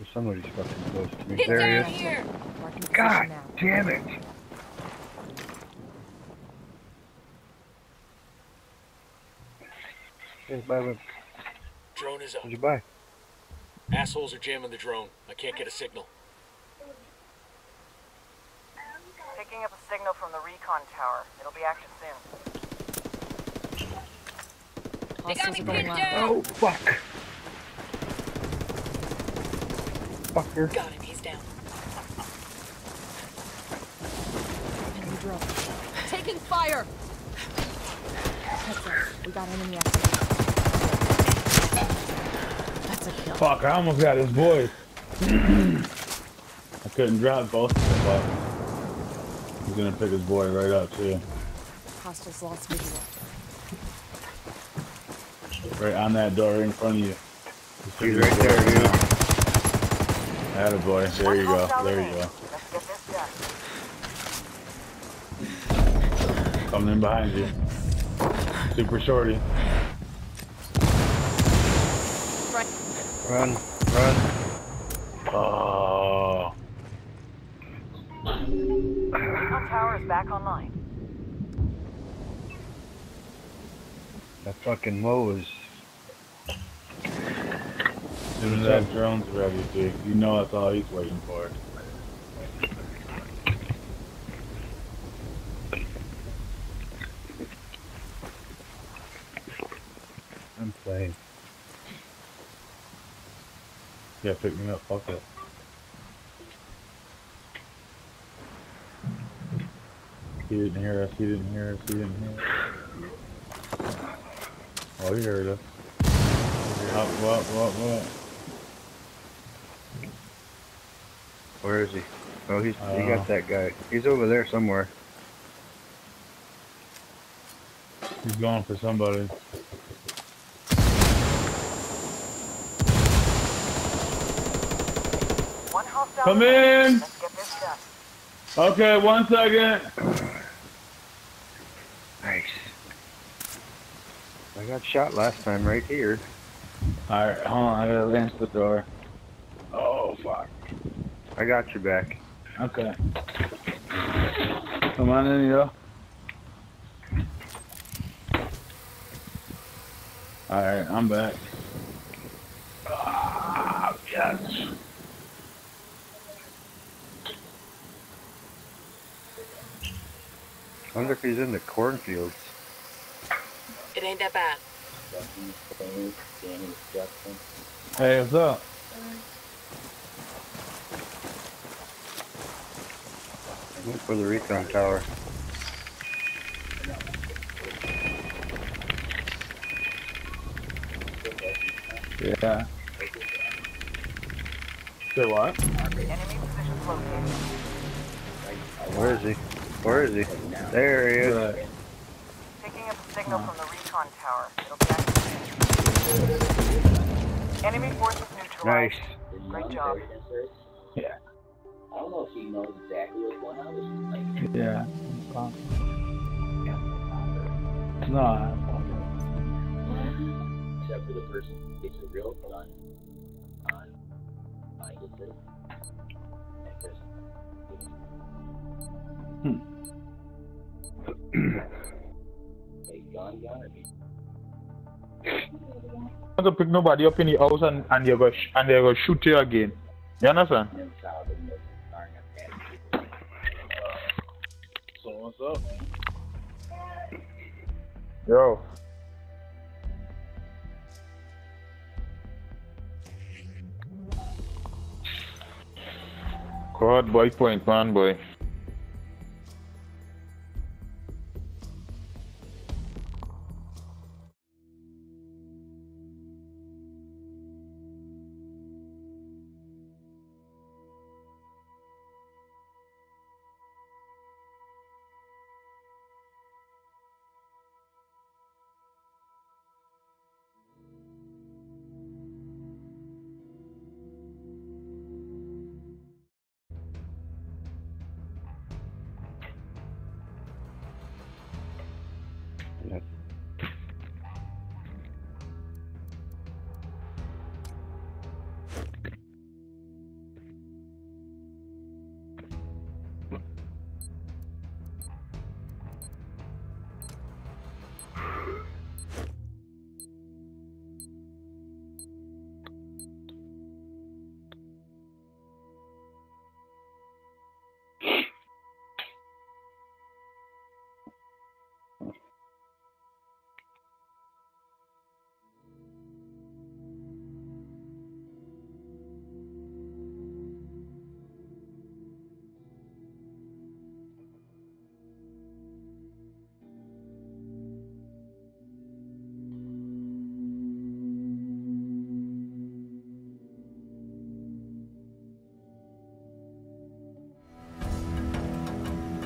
Somebody's fucking close to me. Get There down he is. here! God damn it! Hey, bye. Drone is up. What'd you buy? Assholes are jamming the drone. I can't get a signal. Picking up a signal from the recon tower. It'll be active soon. They got me pinned down! Oh, fuck. Fucker. Got him, he's down. Enemy drone. Taking fire! Heads up. We got enemy activity. That's a kill. Fuck, I almost got his boy. I couldn't drop both of them, but he's gonna pick his boy right up too. Hostiles lost visual. Right on that door right in front of you. He's right there, dude. Attaboy. There you go. There you go. Let's get this done. Coming in behind you. Super shorty. Run. Oh. Recon tower is back online. That fucking Mo is... As soon as that drone's ready, dude, you know that's all he's waiting for. I'm playing. Yeah, pick me up. Fuck it. He didn't hear us. He didn't hear us. He didn't hear us. Oh, he heard us. What? Where is he? Oh, he got that guy. He's over there somewhere. He's going for somebody. One hostile. Come in! Let's get this done. Okay, 1 second. Nice. I got shot last time right here. Alright, hold on. I gotta lance the door. Oh, fuck. I got your back. Okay. Come on in, yo. Alright, I'm back. Ah, yes. I wonder if he's in the cornfields. It ain't that bad. Hey, what's up? Look for the recon tower. Yeah. Say what? Enemy positions located. Where is he? Where is he? There he is. Picking up a signal from the recon tower. It'll be active. Enemy forces neutralized. Nice. Great job. Yeah. I don't know if he knows exactly what's going on. Yeah. No. Except for the person who gets a real gun on gets it. That person. A gun or I'm not gonna pick nobody up in the house and they're gonna shoot you again. You understand? So what's up? Yo. Quad boy point, man boy.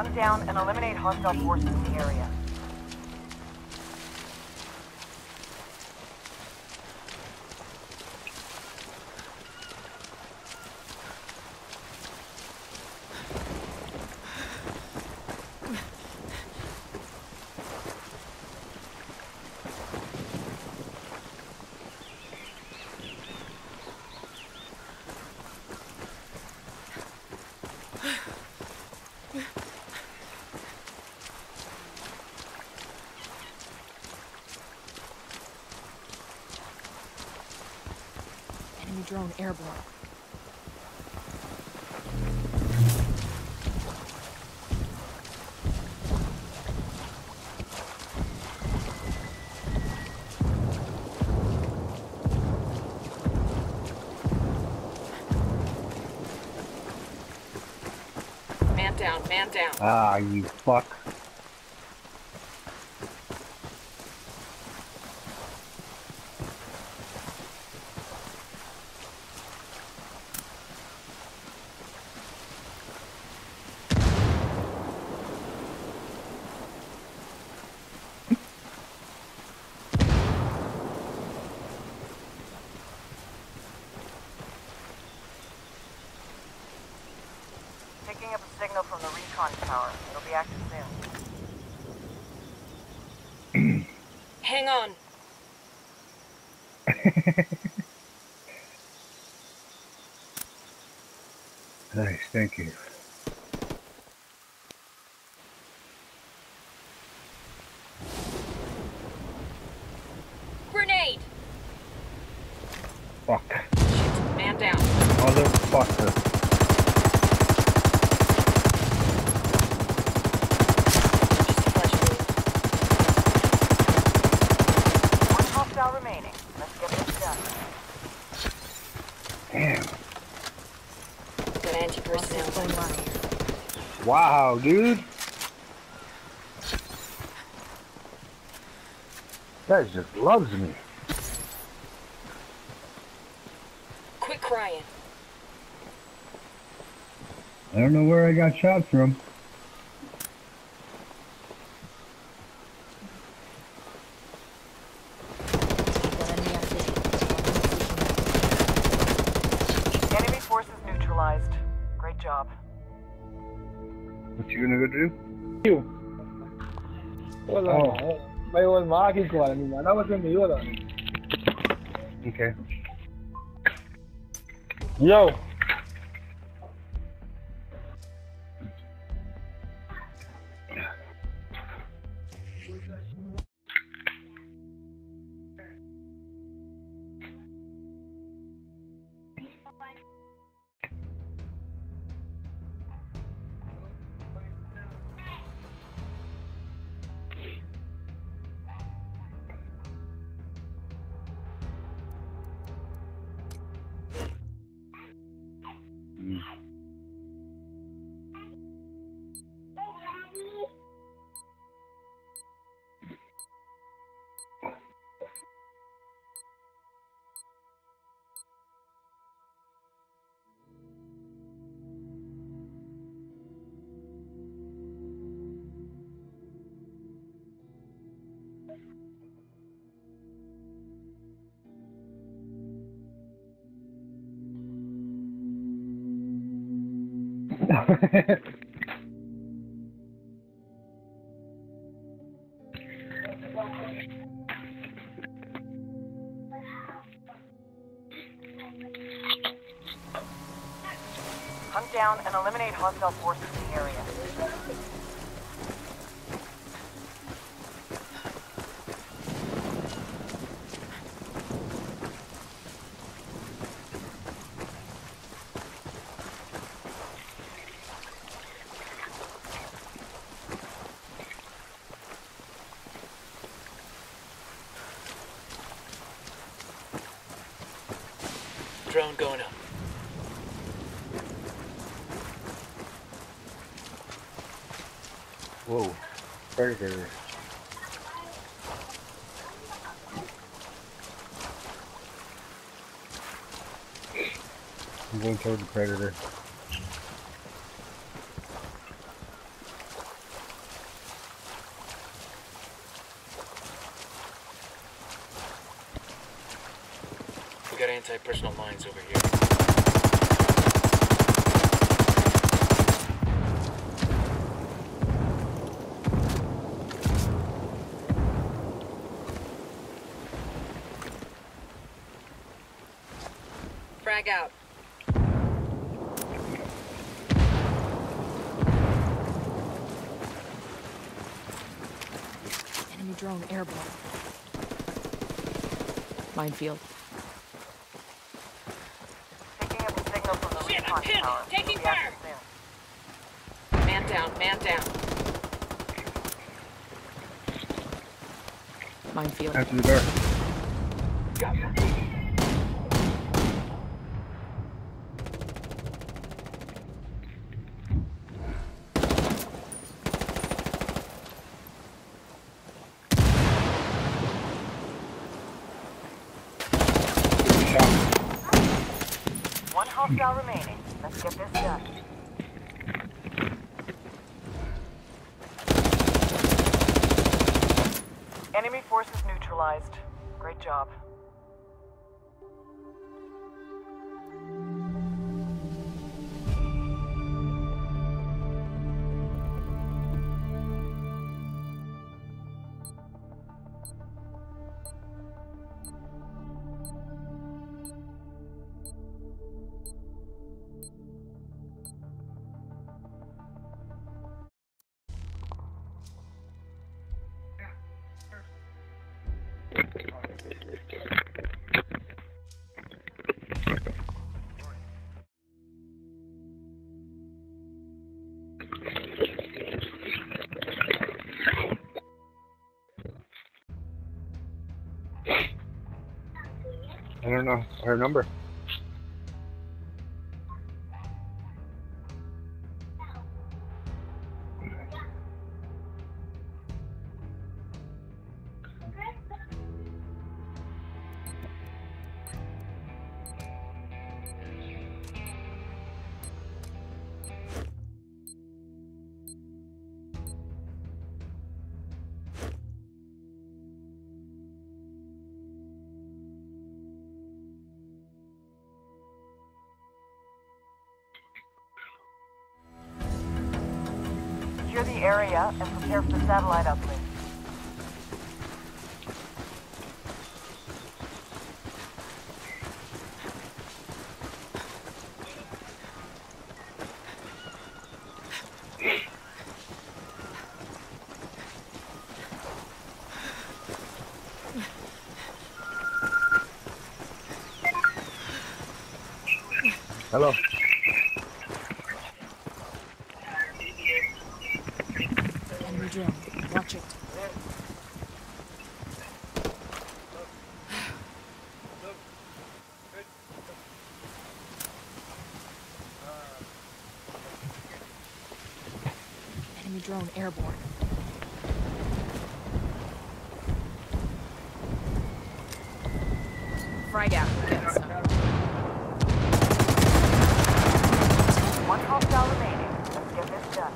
Hunt down and eliminate hostile forces in the area. Enemy drone airborne. Man down, man down. Ah, you fuck. Picking up a signal from the recon tower. It'll be active soon. Hang on. Nice, thank you. Grenade! Fuck. Man down. Motherfucker. One hostile remaining. Let's get this done. Damn. Got anti-personnel going on. Wow, dude. That just loves me. Quit crying. I don't know where I got shot from. Got enemy activity. Enemy forces neutralized. Great job. What you gonna go do? Wala Oh. na. May wala makakikuha niya. Dapat yung may wala. Okay. Yo! Hunt down and eliminate hostile forces in the area. Drone going up. Whoa. Predator. I'm going toward the predator. anti-personnel mines over here. Frag out. Enemy drone airborne. Minefield. Picking up a signal from the Shit, recon I'm hit! tower. Taking It'll be active fire! soon. Man down, man down. Minefield. After the door. One hostile remaining. Let's get this done. Enemy forces neutralized. Great job. I don't know her number. Secure the area and prepare for the satellite uplink. Hello. Enemy drone. Watch it. Enemy drone airborne. Frag out. Get some. One hostile remaining. Let's get this done.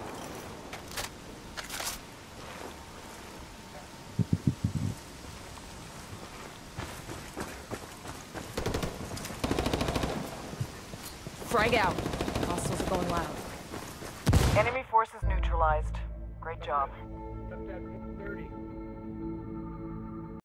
Frag out. Hostiles are going loud. Enemy forces neutralized. Great job. That's that 30.